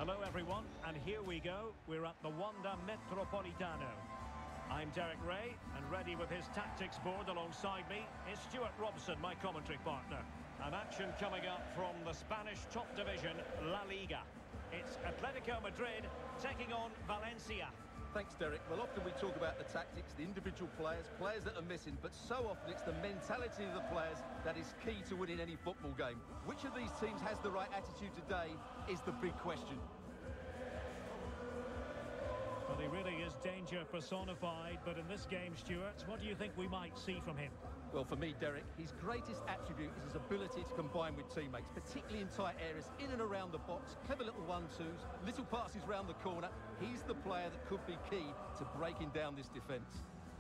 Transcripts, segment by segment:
Hello everyone, and here we go. We're at the Wanda Metropolitano. I'm Derek Ray, and ready with his tactics board alongside me is Stuart Robson, my commentary partner. An action coming up from the Spanish top division, La Liga. It's Atletico Madrid taking on Valencia. Thanks, Derek. Well, often we talk about the tactics, the individual players that are missing, but so often it's the mentality of the players that is key to winning any football game. Which of these teams has the right attitude today is the big question. Well, he really is danger personified, but in this game, Stuart, what do you think we might see from him? Well, for me, Derek, his greatest attribute is his ability to combine with teammates, particularly in tight areas, in and around the box, clever little 1-2s, little passes round the corner. He's the player that could be key to breaking down this defence.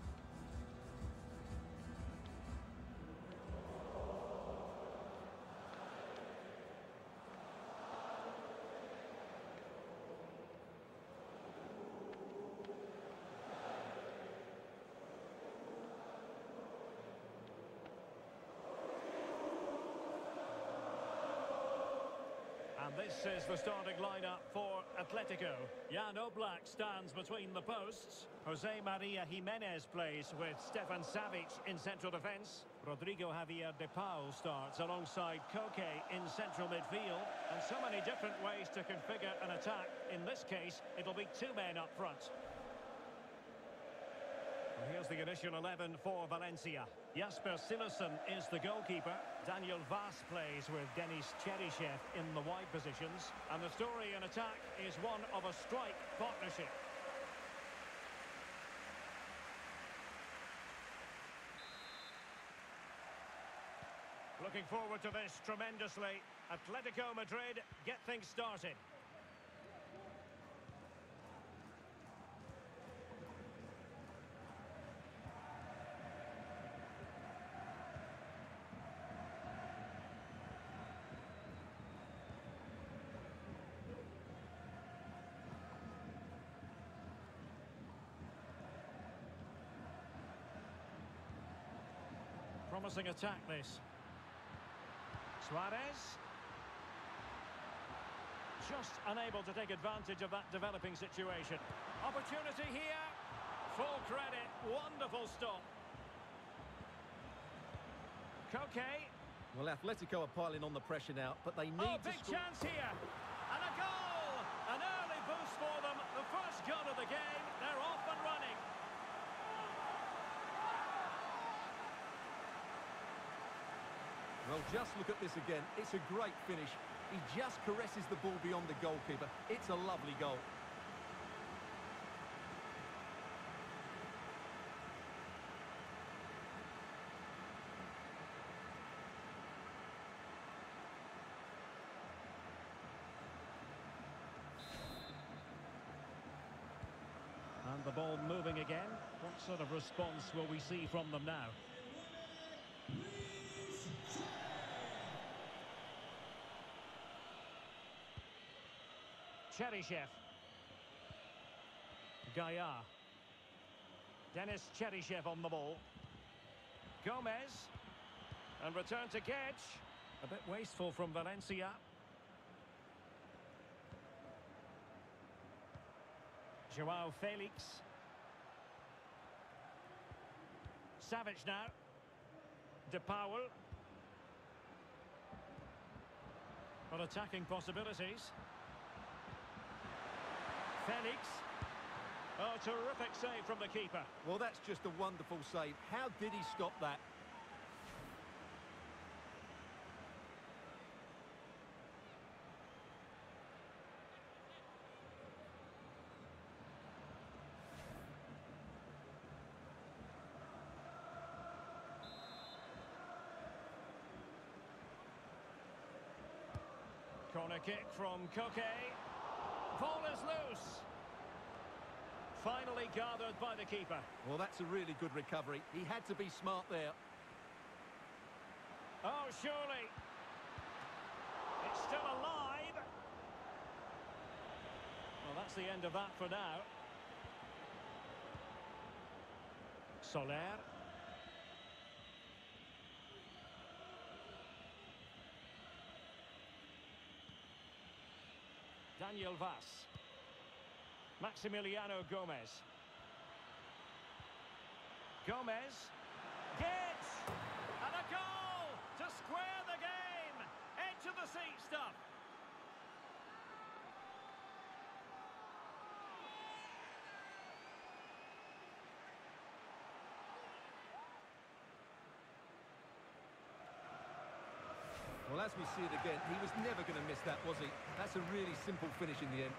And this is the starting lineup for Atletico. Jan Oblak stands between the posts. Jose Maria Jimenez plays with Stefan Savic in central defence. Rodrigo Javier de Paul starts alongside Koke in central midfield. And so many different ways to configure an attack. In this case, it'll be two men up front. Well, here's the initial 11 for Valencia. Jasper Cillessen is the goalkeeper. Daniel Vass plays with Denis Cheryshev in the wide positions. And the story in attack is one of a strike partnership. Looking forward to this tremendously. Atletico Madrid get things started. Promising attack, this. Suarez. Just unable to take advantage of that developing situation. Opportunity here. Full credit. Wonderful stop. Koke. Well, Atletico are piling on the pressure now, but they need to big score. Chance here. And a goal. An early boost for them. The first goal of the game. They're off and running. Well, just look at this again. It's a great finish. He just caresses the ball beyond the goalkeeper. It's a lovely goal. And the ball moving again. What sort of response will we see from them now? Cheryshev. Gaia. Denis Cheryshev on the ball. Gomez. And return to Gedge. A bit wasteful from Valencia. Joao Felix. Savic now. De Paul. Well, attacking possibilities. Felix. Oh, terrific save from the keeper. Well, that's just a wonderful save. How did he stop that? Corner kick from Koke. Ball is loose. Finally gathered by the keeper. Well, that's a really good recovery. He had to be smart there. Oh, surely. It's still alive. Well, that's the end of that for now. Soler. Daniel Vaz. Maximiliano Gomez. Gomez. Gets! And a goal to square the game! Edge of the seat stuff. Well, as we see it again, he was never going to miss that, was he? That's a really simple finish in the end.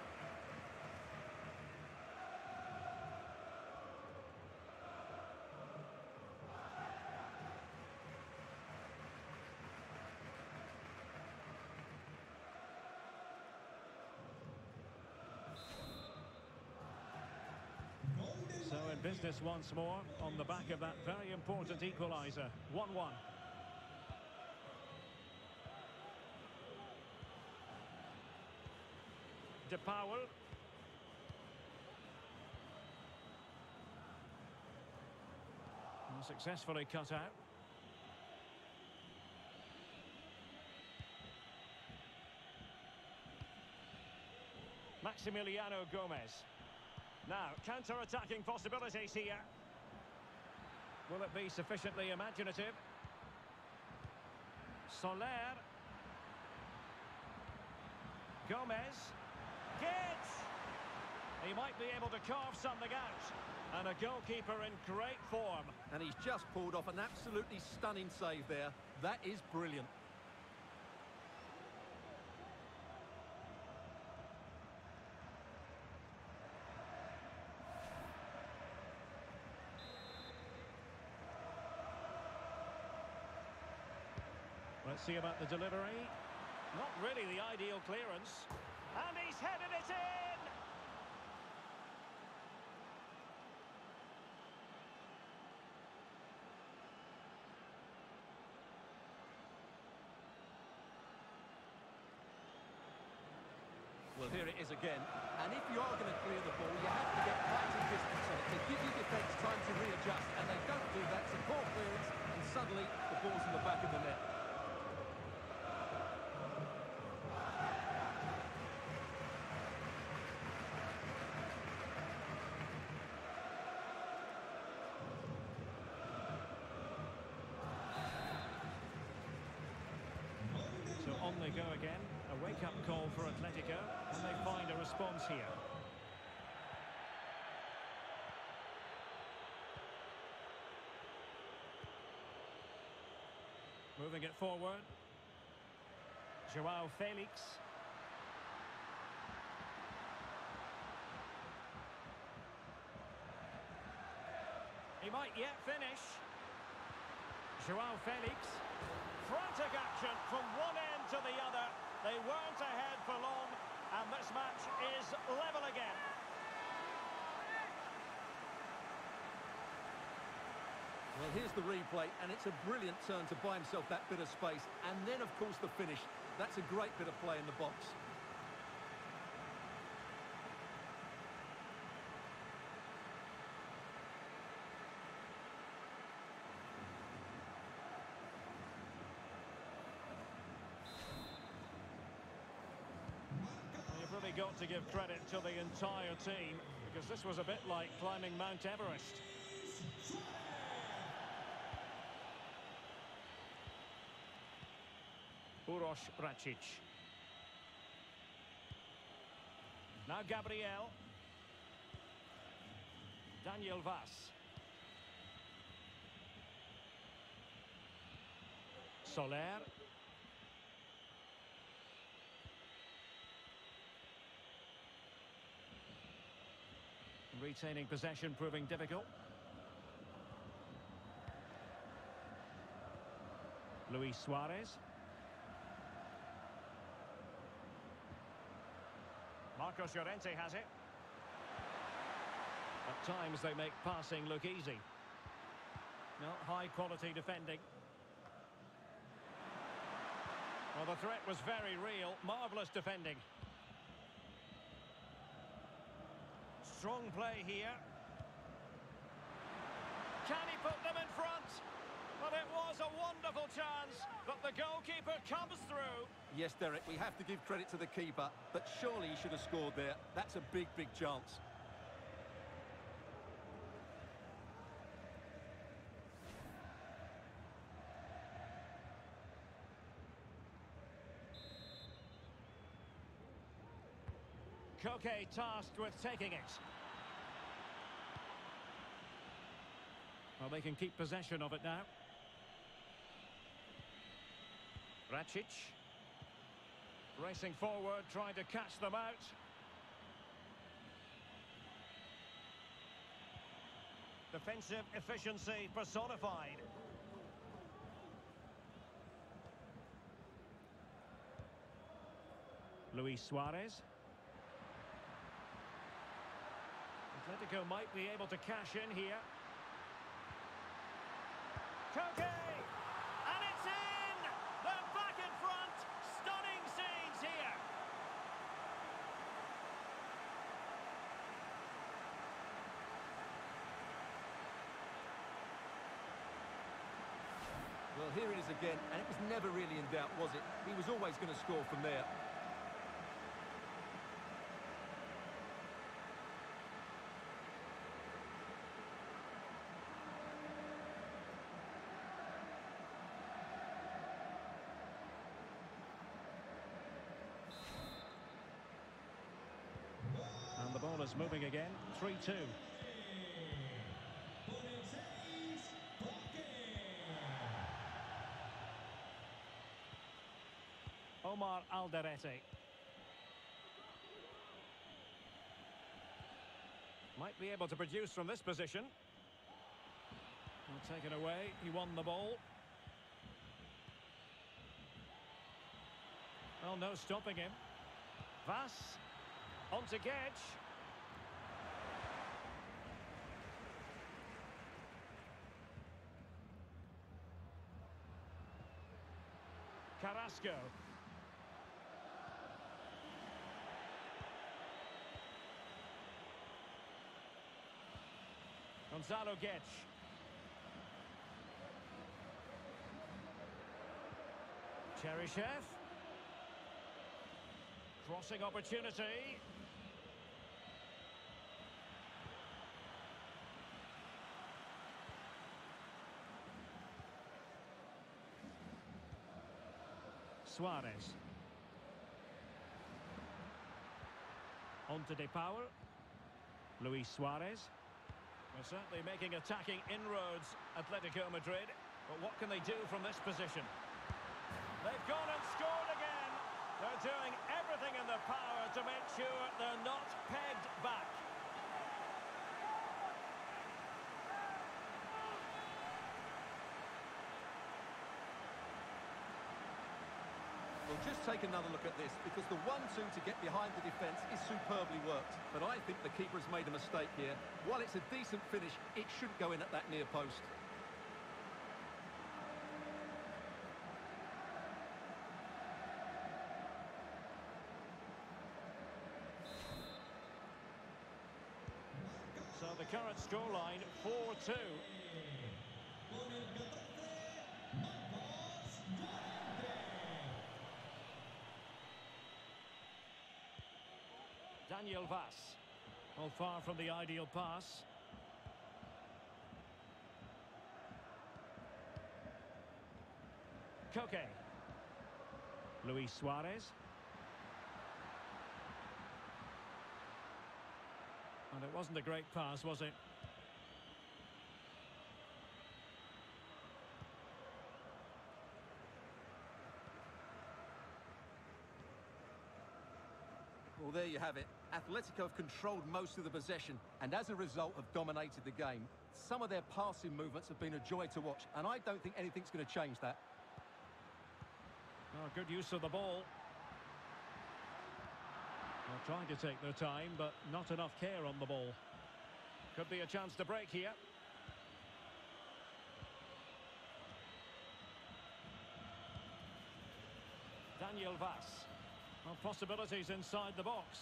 So in business once more, on the back of that very important equaliser. 1-1. De Paul. Successfully cut out. Maximiliano Gomez. Now, counter-attacking possibilities here. Will it be sufficiently imaginative? Soler. Gomez. Gets! He might be able to carve something out. And a goalkeeper in great form. And he's just pulled off an absolutely stunning save there. That is brilliant. Let's see about the delivery. Not really the ideal clearance. And he's headed it in! Well, here it is again. And if you are going to clear the ball, you have to get fighting distance on it to give your defence time to readjust. And they don't do that. It's a poor clearance, and suddenly the ball's in the back of the net. So on they go again. A wake-up call for Atletico, and they find a response here. Moving it forward. Joao Felix. He might yet finish. Joao Felix. Frantic action from one end to the other. They weren't ahead for long, and this match is level again. Well, here's the replay, and it's a brilliant turn to buy himself that bit of space. And then, of course, the finish. That's a great bit of play in the box. You've really got to give credit to the entire team, because this was a bit like climbing Mount Everest. Uroš Račić. Now Gabriel. Daniel Vaz. Soler. Retaining possession proving difficult. Luis Suarez. Marcos Llorente has it. At times they make passing look easy. No, high quality defending. Well, the threat was very real. Marvellous defending. Strong play here. Can he put them in front? But it was a wonderful chance, but the goalkeeper comes through. Yes, Derek, we have to give credit to the keeper, but surely he should have scored there. That's a big, big chance. Koke tasked with taking it. Well, they can keep possession of it now. Racic. Racing forward, trying to catch them out. Defensive efficiency personified. Luis Suarez. Atletico might be able to cash in here. Koke! And it's in! They're back in front! Stunning scenes here! Well, here it is again, and it was never really in doubt, was it? He was always going to score from there. And the ball is moving again, 3-2. Omar Alderete. Might be able to produce from this position. Well, taken away, he won the ball. Well, no stopping him. Vass. On to Gedge. Carrasco. Gonzalo Gedge. Cheryshev. Crossing opportunity. Suarez. On to De Paul. Luis Suarez. Well, certainly making attacking inroads, Atletico Madrid. But what can they do from this position? They've gone and scored again. They're doing everything in their power to make sure they're not pegged back. Well, just take another look at this, because the 1-2 to get behind the defence is superbly worked. But I think the keeper has made a mistake here. While it's a decent finish, it shouldn't go in at that near post. So the current scoreline, 4-2. Daniel Vass. Well, far from the ideal pass. Koke. Luis Suarez. And it wasn't a great pass, was it? Well, there you have it. Atletico have controlled most of the possession and as a result have dominated the game. Some of their passing movements have been a joy to watch, and I don't think anything's going to change that. Oh, good use of the ball. Well, trying to take their time, but not enough care on the ball. Could be a chance to break here. Daniel Vass. Well, possibilities inside the box.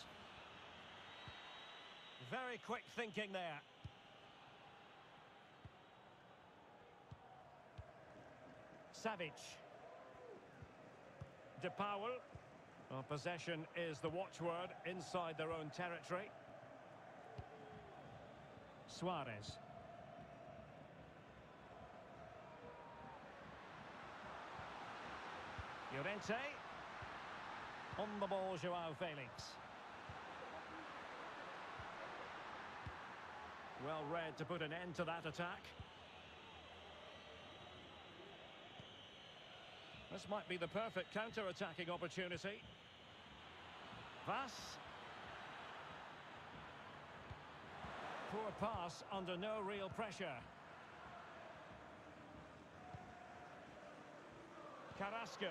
Very quick thinking there. Savic. De Paul. Well, possession is the watchword inside their own territory. Suarez. Llorente. On the ball, Joao Felix. Well read to put an end to that attack. This might be the perfect counter-attacking opportunity. Vass. Poor pass under no real pressure. Carrasco.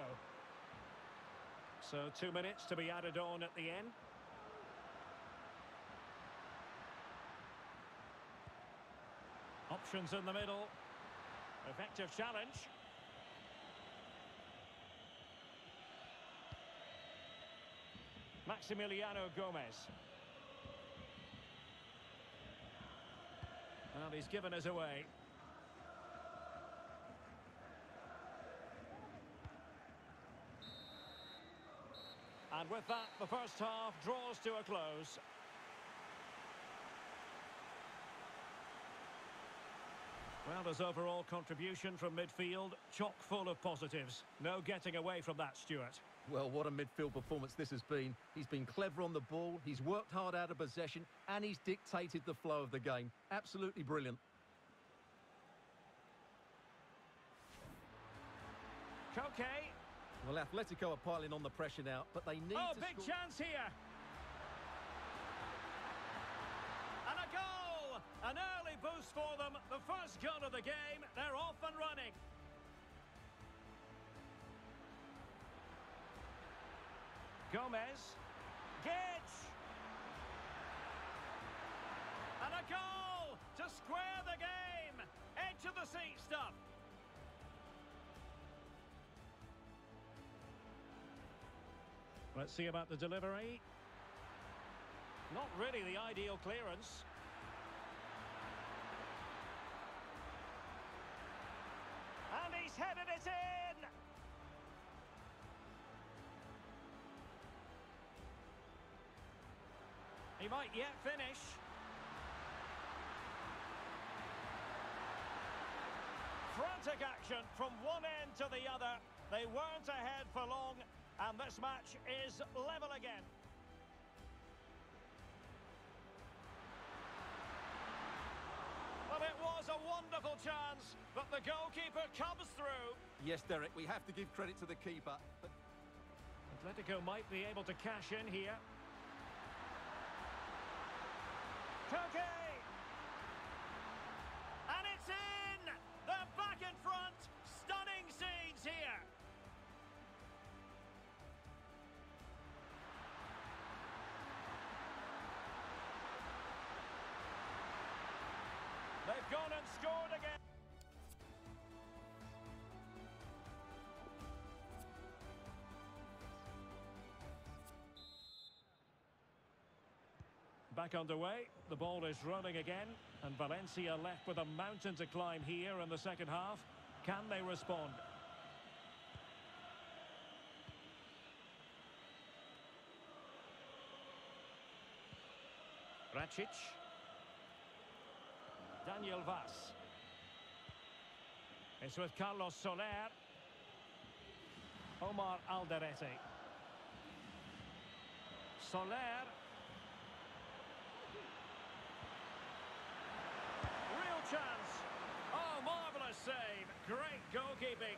So 2 minutes to be added on at the end. Options in the middle. Effective challenge. Maximiliano Gomez. Well, he's given us away. And with that, the first half draws to a close. Well, there's overall contribution from midfield, chock full of positives. No getting away from that, Stuart. Well, what a midfield performance this has been. He's been clever on the ball, he's worked hard out of possession, and he's dictated the flow of the game. Absolutely brilliant. Koke. Well, Atletico are piling on the pressure now, but they need to big score. chance here. And a goal! An early boost for them. The first goal of the game. They're off and running. Gomez. Gage. And a goal to square the game. Edge of the seat stuff. Let's see about the delivery. Not really the ideal clearance. And he's headed it in! He might yet finish. Frantic action from one end to the other. They weren't ahead for long. And this match is level again. Well, it was a wonderful chance, but the goalkeeper comes through. Yes, Derek, we have to give credit to the keeper. But Atletico might be able to cash in here. Koke! And it's in! They're back in front! Stunning scenes here! They've gone and scored again. Back underway, the ball is running again, and Valencia left with a mountain to climb here in the second half. Can they respond? Racic. Daniel Vass. It's with Carlos Soler. Omar Alderete. Soler. Real chance. Oh, marvellous save. Great goalkeeping.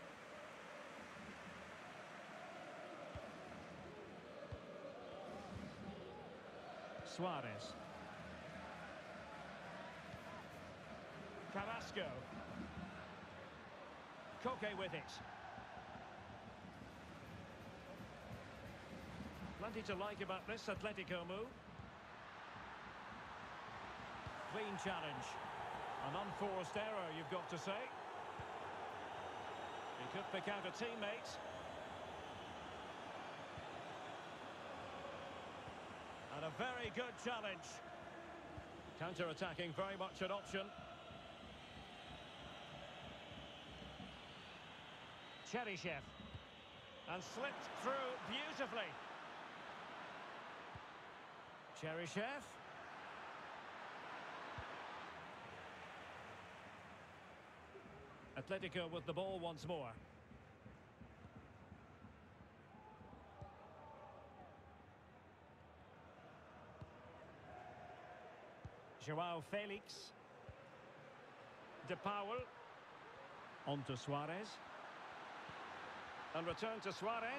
Suarez. Carrasco. Koke with it. Plenty to like about this Atletico move. Clean challenge. An unforced error, you've got to say. He could pick out a teammate. And a very good challenge. Counter-attacking, very much an option. Cheryshev. And slipped through beautifully. Cheryshev. Atletico with the ball once more. Joao Felix. De Paul. On to Suarez. And return to Suarez.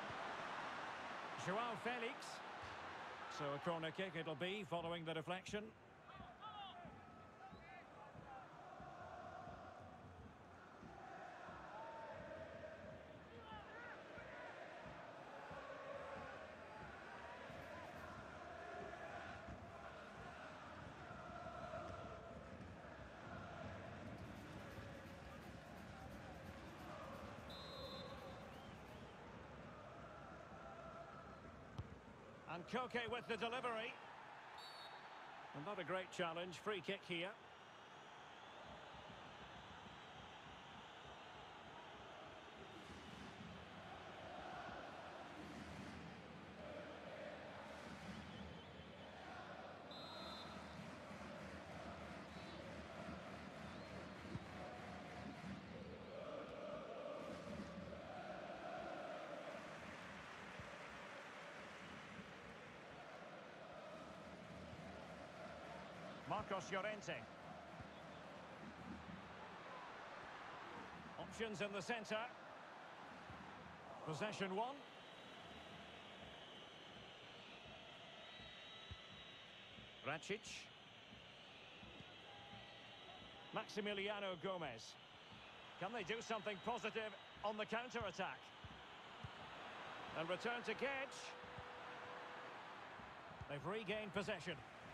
Joao Felix. So a corner kick it'll be following the deflection. And Koke with the delivery. And not a great challenge. Free kick here. Marcos Llorente. Options in the centre. Possession one. Racic. Maximiliano Gomez. Can they do something positive on the counter-attack? And return to Gedge. They've regained possession.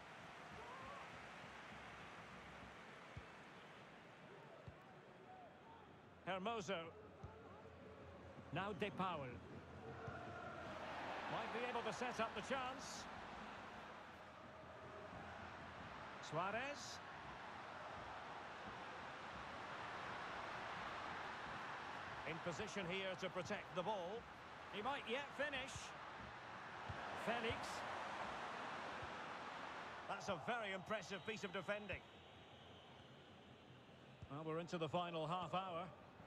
Hermoso. Now De Paul. Might be able to set up the chance. Suarez. In position here to protect the ball. He might yet finish. Felix. That's a very impressive piece of defending. Well, we're into the final half hour.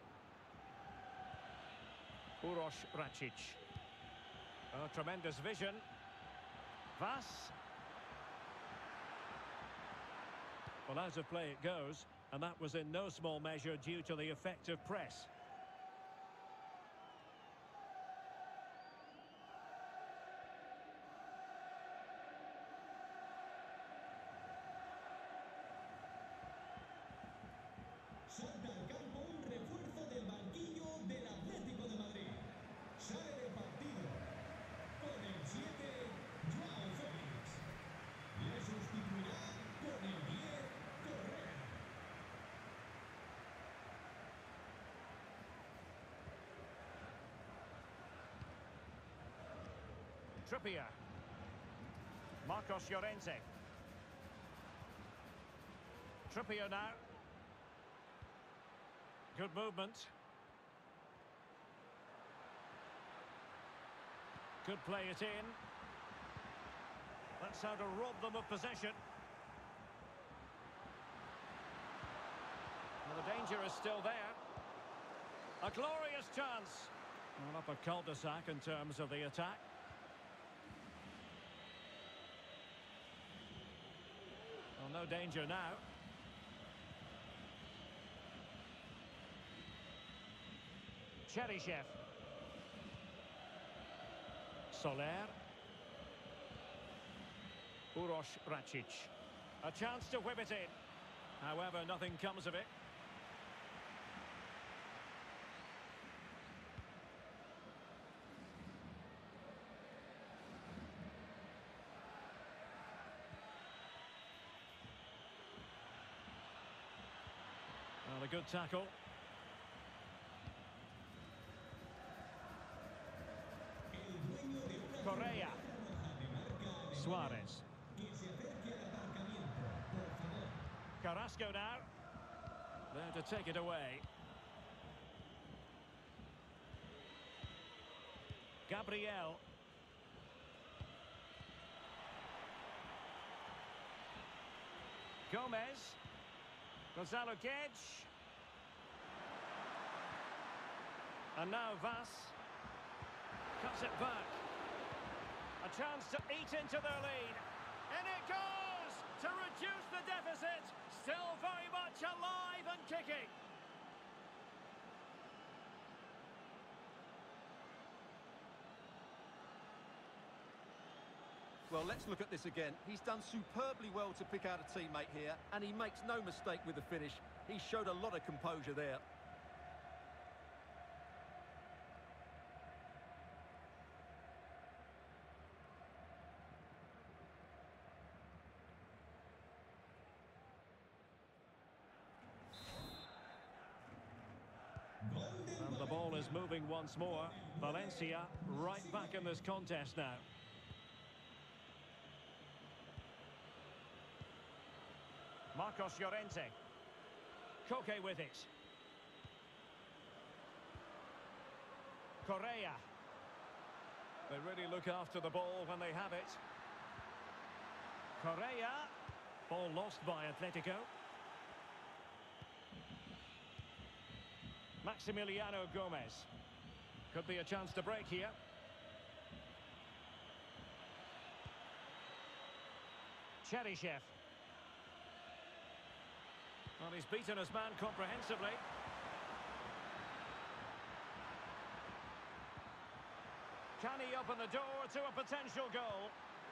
Uroš Racic. Oh, tremendous vision. Vas. Well, out of play it goes, and that was in no small measure due to the effective press. Salta al campo un refuerzo del banquillo del Atlético de Madrid. Sale del partido con el 7, Joao Félix. Le sustituirá con el 10, Correa. Trippier. Marcos Llorente. Trippier now. Good movement. Could play it in. That's how to rob them of possession. Well, the danger is still there. A glorious chance. Well, up a cul-de-sac in terms of the attack. Well, no danger now. Cheryshev. Soler. Uroš Racic. A chance to whip it in. However, nothing comes of it. Well, a good tackle. Correa. Suarez. Carrasco now. There to take it away. Gabriel. Gomez. Gonzalo Guedes. And now Vas. Cuts it back. A chance to eat into their lead. And it goes to reduce the deficit. Still very much alive and kicking. Well, let's look at this again. He's done superbly well to pick out a teammate here, and he makes no mistake with the finish. He showed a lot of composure there. And the ball is moving once more. Valencia right back in this contest now. Marcos Llorente. Koke with it. Correa. They really look after the ball when they have it. Correa. Ball lost by Atletico. Maximiliano Gomez. Could be a chance to break here. Cheryshev. Well, he's beaten his man comprehensively. Can he open the door to a potential goal?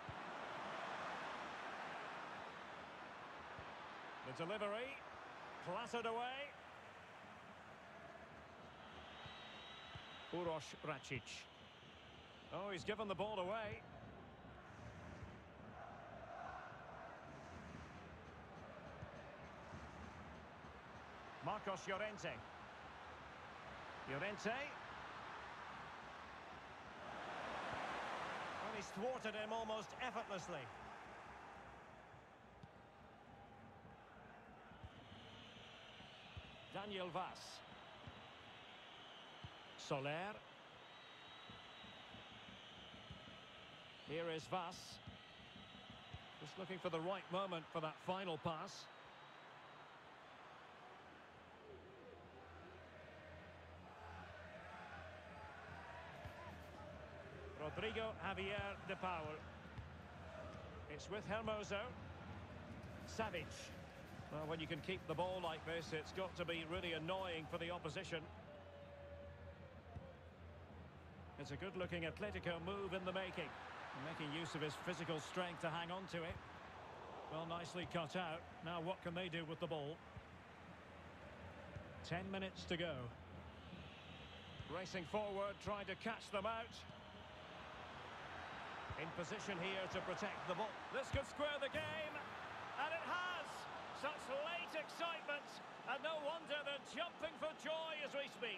The delivery, clattered away. Uroš Račić. Oh, he's given the ball away. Marcos Llorente. Llorente. Well, he's thwarted him almost effortlessly. Daniel Vas. Soler. Here is Vas. Just looking for the right moment for that final pass. Rodrigo Javier de Paul. It's with Hermoso. Savic. Well, when you can keep the ball like this, it's got to be really annoying for the opposition. It's a good-looking Atletico move in the making. Making use of his physical strength to hang on to it. Well, nicely cut out. Now what can they do with the ball? 10 minutes to go. Racing forward, trying to catch them out. In position here to protect the ball. This could square the game. And it has! Such late excitement. And no wonder they're jumping for joy as we speak.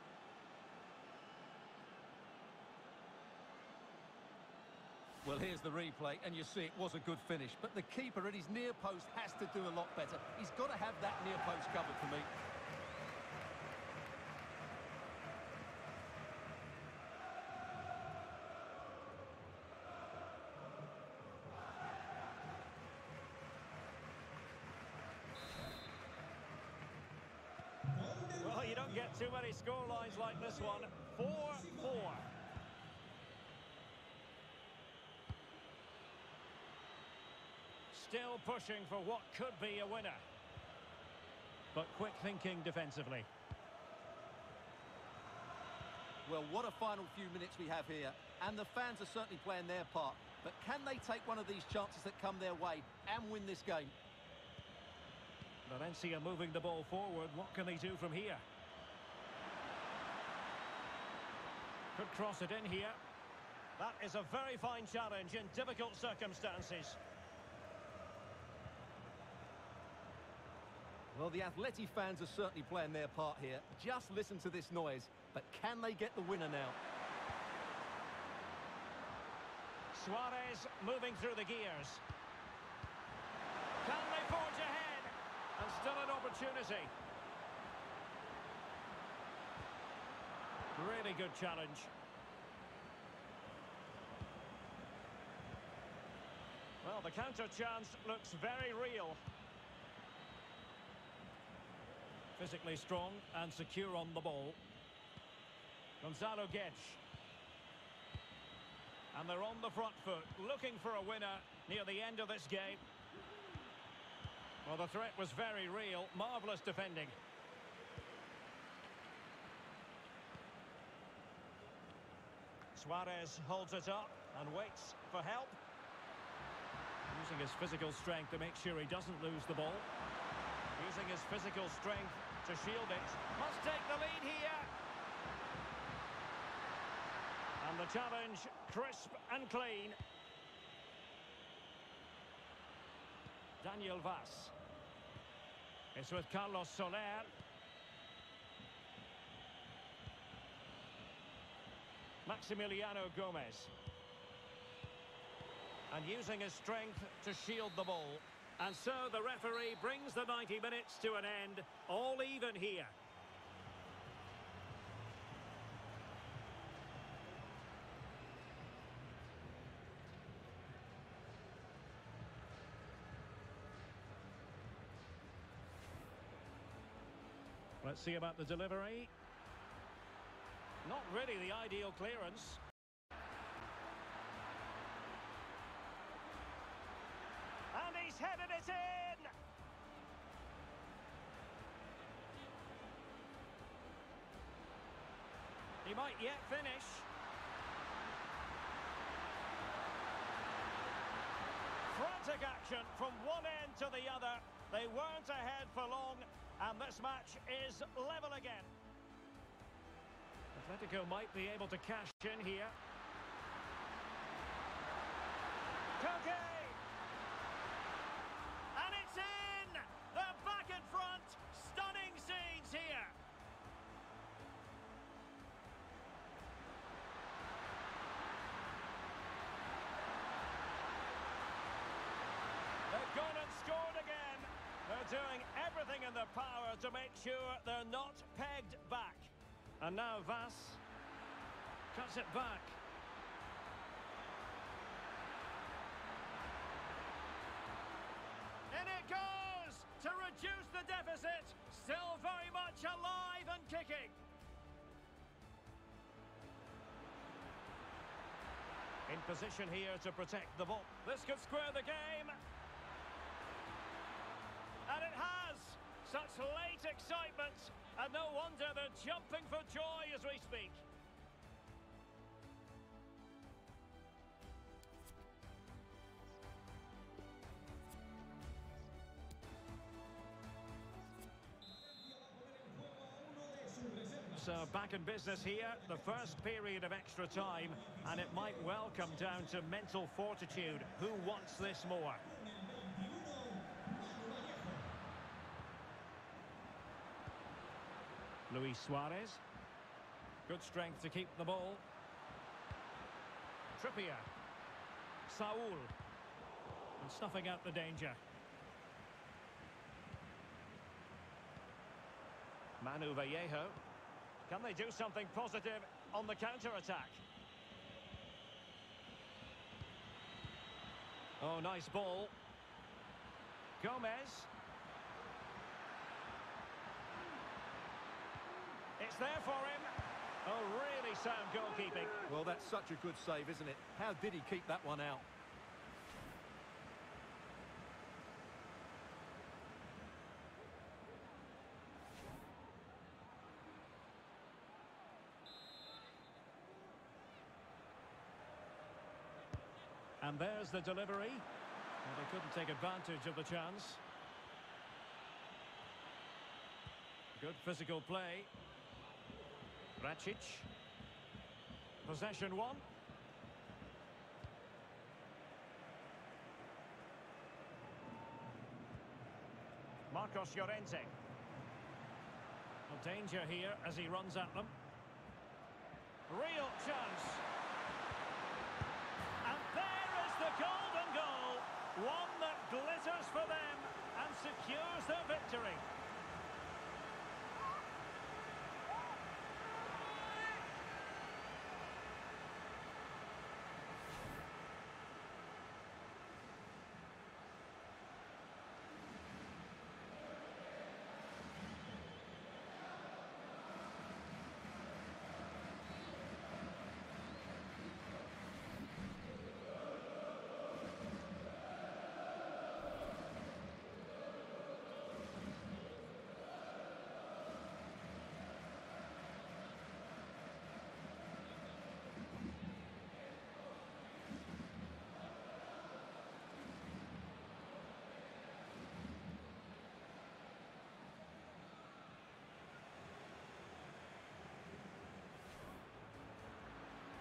Well, here's the replay, and you see it was a good finish. But the keeper at his near post has to do a lot better. He's got to have that near post covered for me. Well, you don't get too many scorelines like this one. 4-4. Still pushing for what could be a winner. But quick thinking defensively. Well, what a final few minutes we have here. And the fans are certainly playing their part. But can they take one of these chances that come their way and win this game? Valencia moving the ball forward. What can they do from here? Could cross it in here. That is a very fine challenge in difficult circumstances. Well, the Atleti fans are certainly playing their part here. Just listen to this noise. But can they get the winner now? Suarez moving through the gears. Can they forge ahead? And still an opportunity. Really good challenge. Well, the counter chance looks very real. Physically strong and secure on the ball. Gonzalo Guedes. And they're on the front foot, looking for a winner near the end of this game. Well, the threat was very real. Marvellous defending. Suarez holds it up and waits for help. Using his physical strength to make sure he doesn't lose the ball. Using his physical strength to shield it. Must take the lead here. And the challenge, crisp and clean. Daniel Vaz. It's with Carlos Soler. Maximiliano Gomez. And using his strength to shield the ball. And so the referee brings the 90 minutes to an end, all even here. Let's see about the delivery. Not really the ideal clearance. And he's headed it in! He might yet finish. Frantic action from one end to the other. They weren't ahead for long, and this match is level again. Atletico might be able to cash in here. Koke! And it's in! They're back in front! Stunning scenes here! They've gone and scored again. They're doing everything in their power to make sure they're not pegged back. And now Vaz cuts it back. In it goes to reduce the deficit. Still very much alive and kicking. In position here to protect the ball. This could square the game. And it has! Such late excitement, and no wonder they're jumping for joy as we speak. So back in business here, the first period of extra time, and it might well come down to mental fortitude. Who wants this more? Luis Suarez. Good strength to keep the ball. Trippier. Saul. And snuffing out the danger. Manu Vallejo. Can they do something positive on the counter-attack? Oh, nice ball. Gomez. It's there for him. Oh, really sound goalkeeping. Well, that's such a good save, isn't it? How did he keep that one out? And there's the delivery. Well, they couldn't take advantage of the chance. Good physical play. Racic. Possession one. Marcos Llorente. Well, danger here as he runs at them. Real chance. And there is the golden goal. One that glitters for them and secures their victory.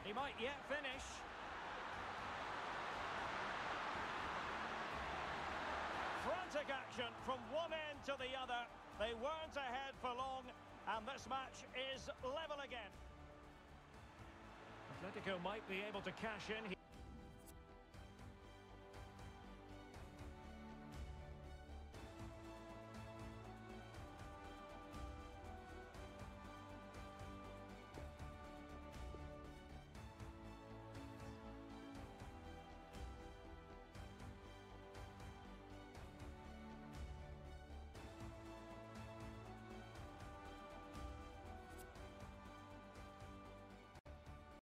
He might yet finish. Frantic action from one end to the other. They weren't ahead for long, and this match is level again. Atletico might be able to cash in.